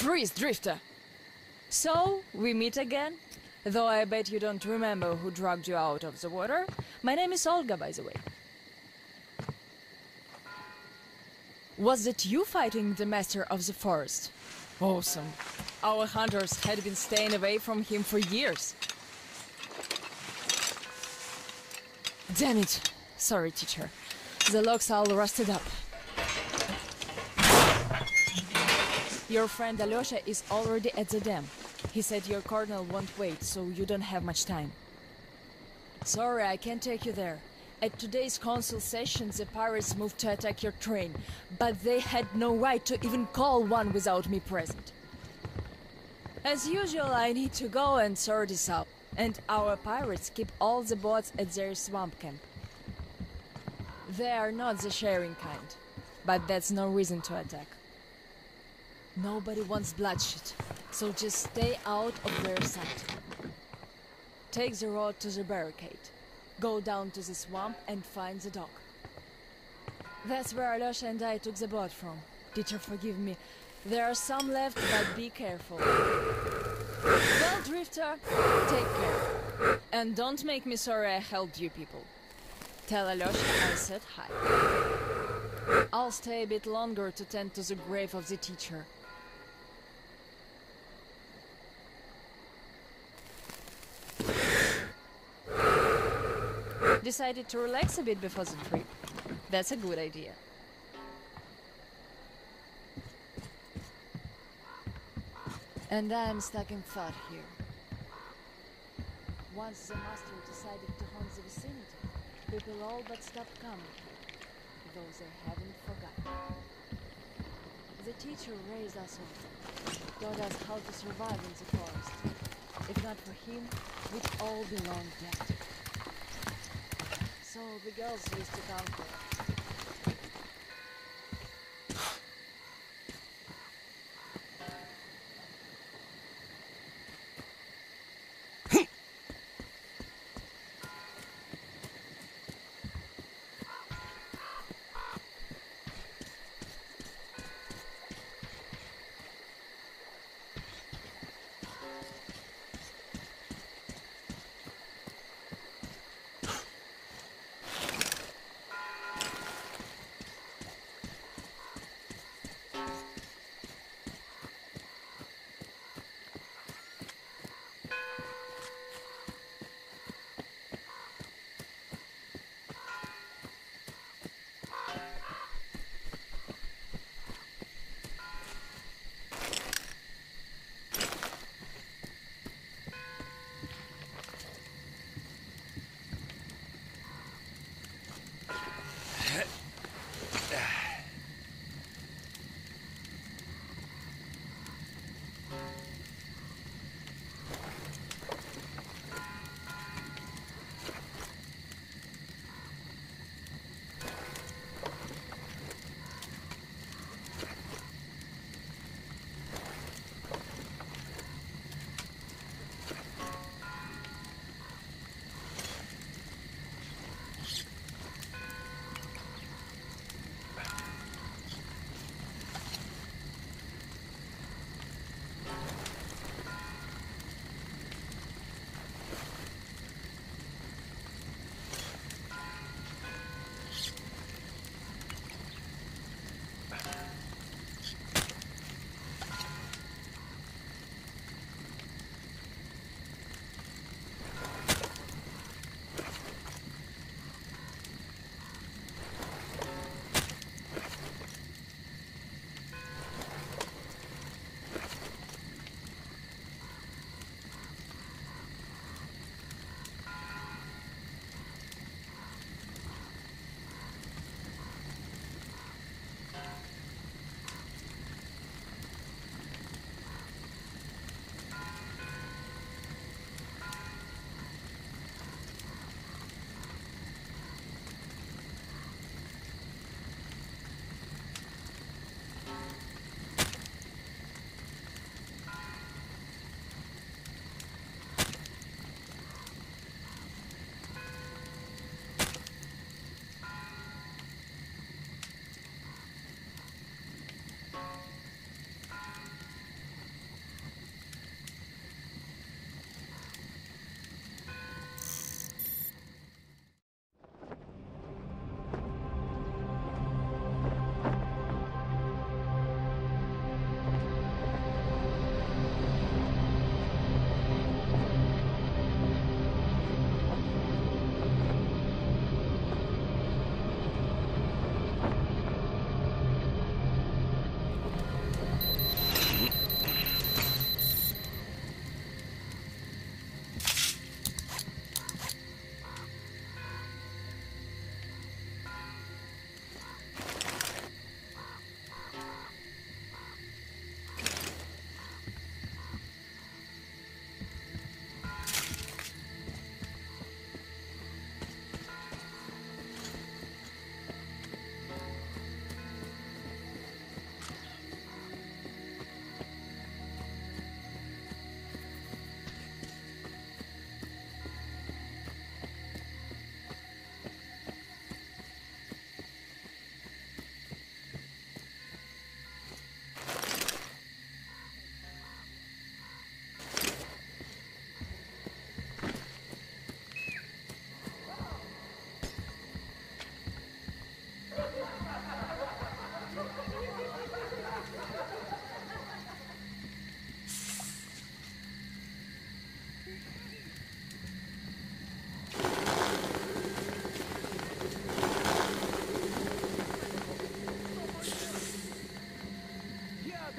Freeze, Drifter! So, we meet again? Though I bet you don't remember who dragged you out of the water. My name is Olga, by the way. Was it you fighting the Master of the Forest? Awesome. Our hunters had been staying away from him for years. Damn it. Sorry, teacher. The logs all rusted up. Your friend Alyosha is already at the dam. He said your colonel won't wait, so you don't have much time. Sorry, I can't take you there. At today's council session, the pirates moved to attack your train, but they had no right to even call one without me present. As usual, I need to go and sort this out. And our pirates keep all the boats at their swamp camp. They are not the sharing kind, but that's no reason to attack. Nobody wants bloodshed, so just stay out of their sight. Take the road to the barricade. Go down to the swamp and find the dock. That's where Alyosha and I took the boat from. Teacher, forgive me. There are some left, but be careful. Well, Drifter, take care. And don't make me sorry I helped you people. Tell Alyosha I said hi. I'll stay a bit longer to tend to the grave of the teacher. Decided to relax a bit before the trip. That's a good idea. And I'm stuck in thought here. Once the master decided to haunt the vicinity, people all but stopped coming, though they haven't forgotten. The teacher raised us all, taught us how to survive in the forest. If not for him, we'd all be long dead. So the girls used to come for us.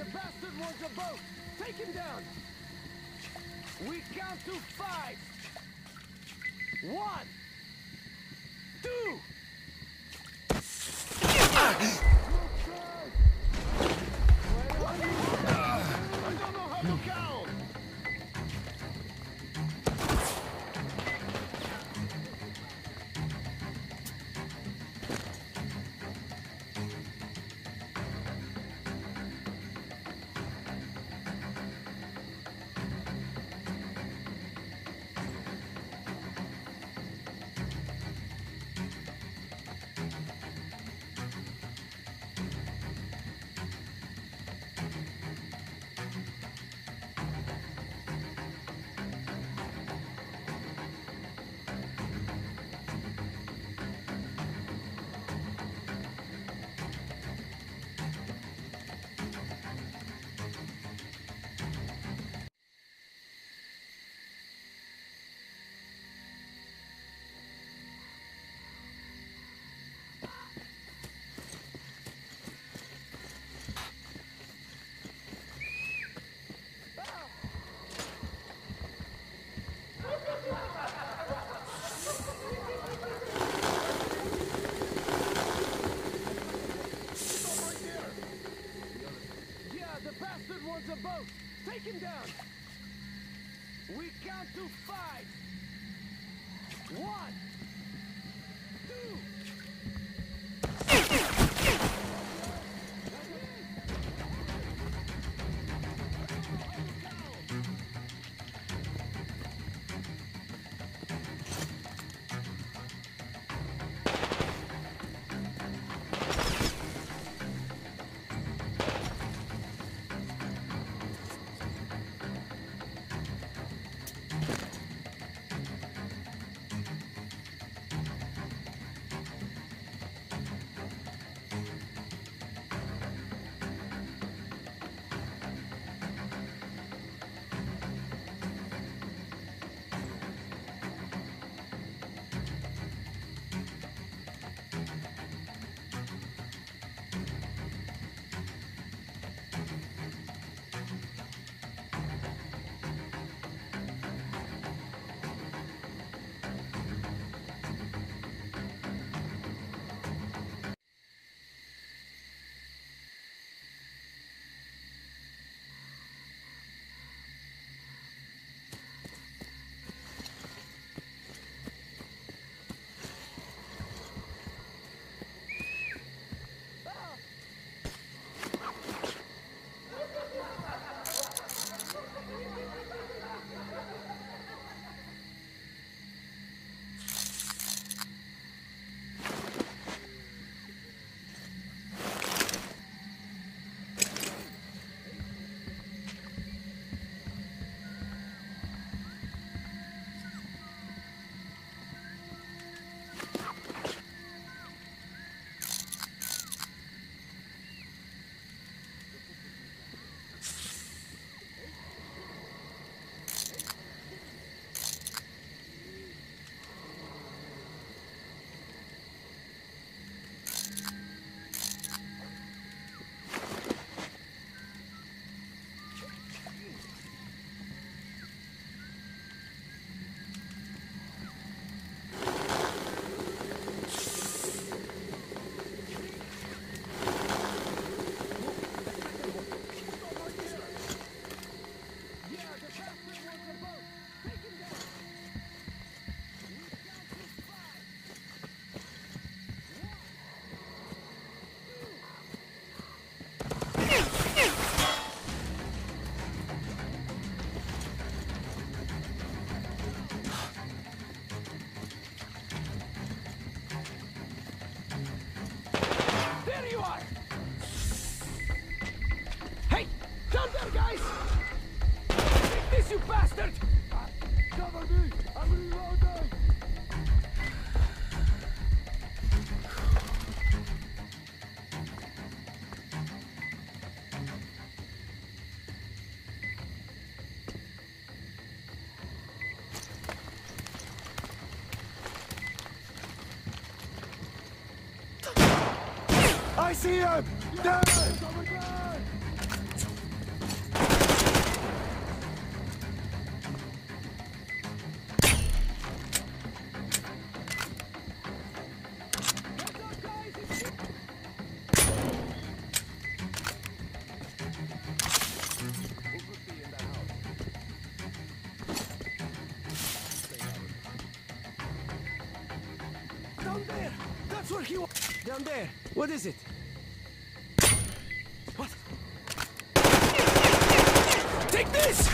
bastard wants a boat! Take him down! We count to 5! 1, 2! I don't know how to count! A boat! Take him down! We count to 5! 1, 2! I see him! Damn it! Down there. What is it? What? Take this!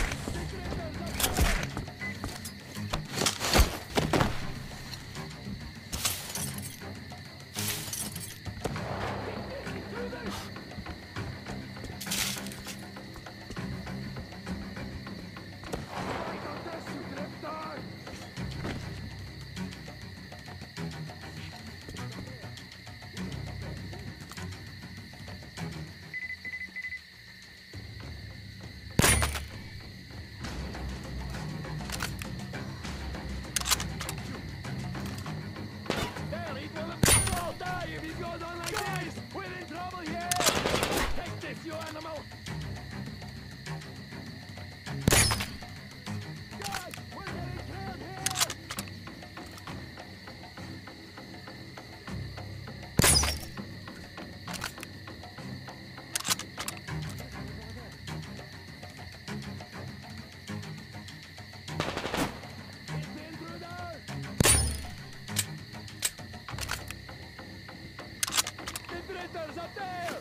Up there!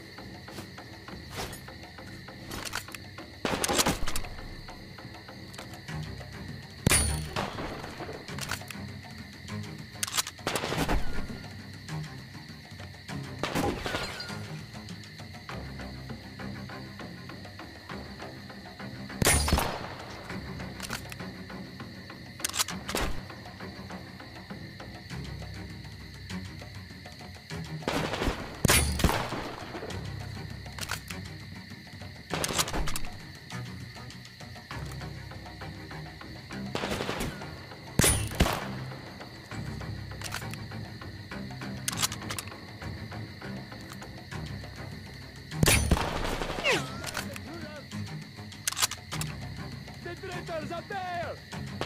Defenders up there!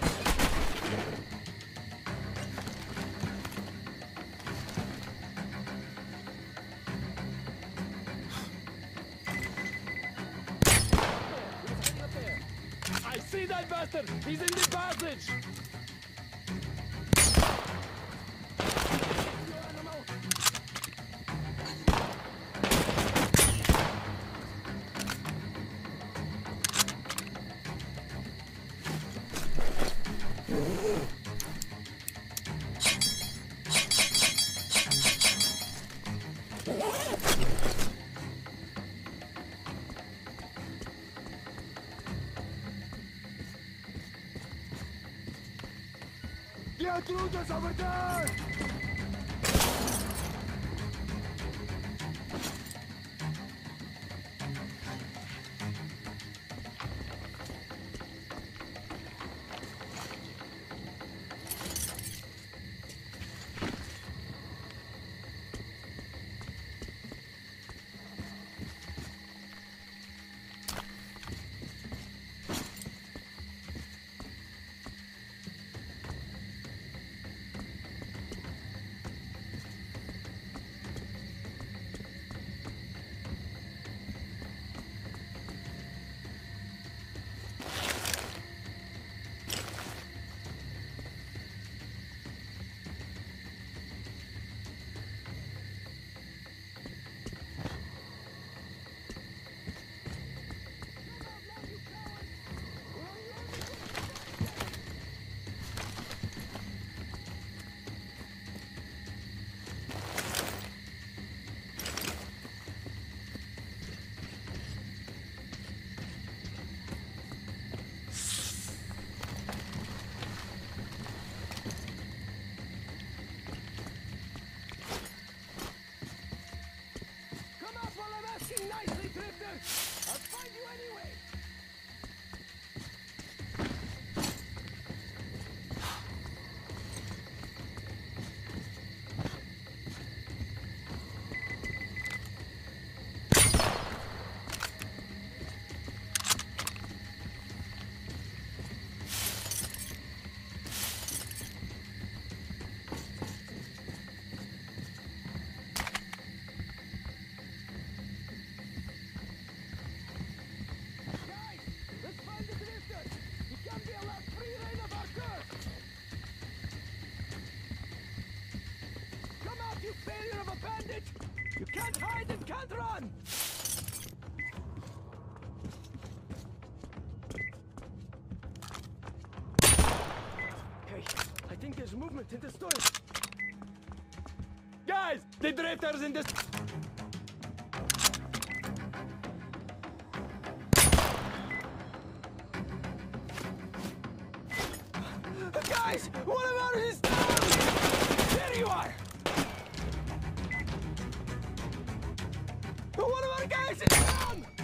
I see that bastard! He's in the passage! The intruders over there! in the store. Guys, the drifters in the... Guys, what about his town? There you are! What about guys in town?